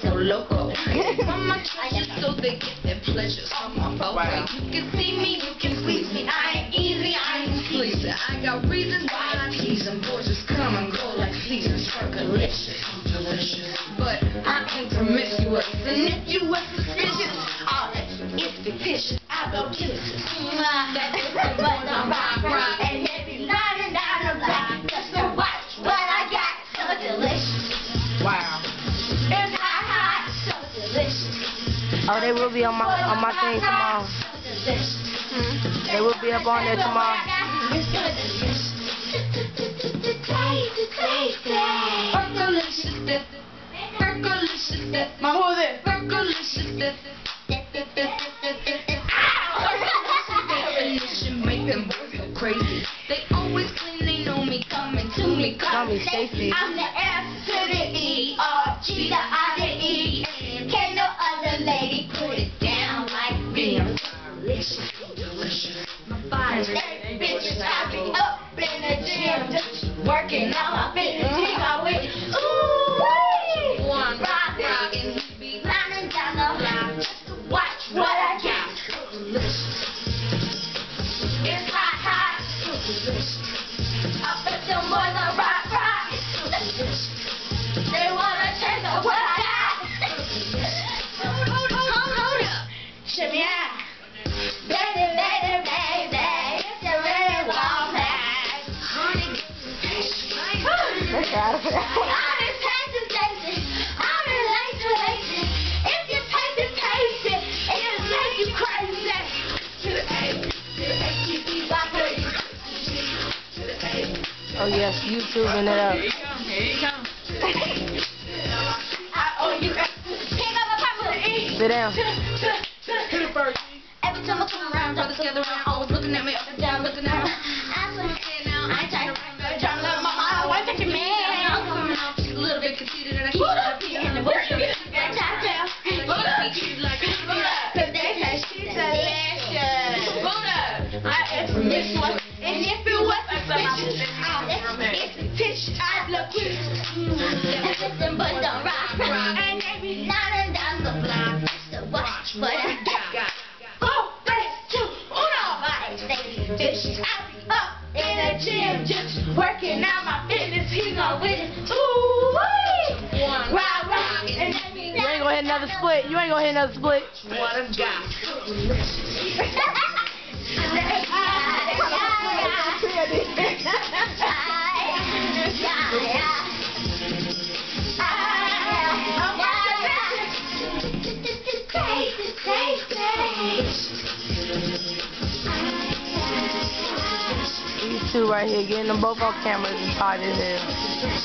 so local. Mama touches so they get their pleasures from my boat. You can see me, you can squeeze me. I ain't easy, I ain't sleazy. I got reasons why I tease them. Boys just come and go like fleas and Fergalicious. But I ain't promiscuous, and if you were suspicious, all that is fictitious. I go kisses. That is the one I'm rock, and every line and down the block. Just to watch what I got, so delicious. Wow. It's hot, so delicious. Oh, they will be on my thing tomorrow. They will be up on there tomorrow. Mom, who is it? Make them boys go crazy. They always claim they know me, coming to me. Call me Stacy. I'm the F to the E, R, G to I to E. Can't no other lady put it down like me. I'm delicious, delicious. My body's bitches, I be up in the gym, just working out my fitness. He got with ooh, one rock, and he be lining down the block just to watch what I got. So delicious. It's hot, so delicious. I bet them boys are rock, it's so delicious. They wanna check out what I got. Hold up. Shimmy out. Baby, if you really want that. Honey, I'm as lazy. If you taste it, it'll make you crazy. To the A. Oh yes, YouTubing it up. Here you come. I owe you. Pick up a pop with an E. Sit down. Hit it, Fergie. Every time I come around, brothers gather around, always looking at me up and down, looking at me. I swear now, I ain't trying to let my heart want to take a man. I'm coming off just a little bit conceited, and I keep up here in the bush. And I tell, like, cause they say she's delicious. I am from this one, and if it wasn't suspicious, it's a fish, I'd look quick. And listen, but don't rock, and every night and down the block, just to watch what I got. 4, 3, 2, 1, my lady fish. I be up in the gym, just working out my fitness. He gon' with it. Ooh, wee. Rock, and every You ain't gonna hit another split. You ain't gonna hit another split. What a guy. These two right here getting them both on cameras is hot as hell.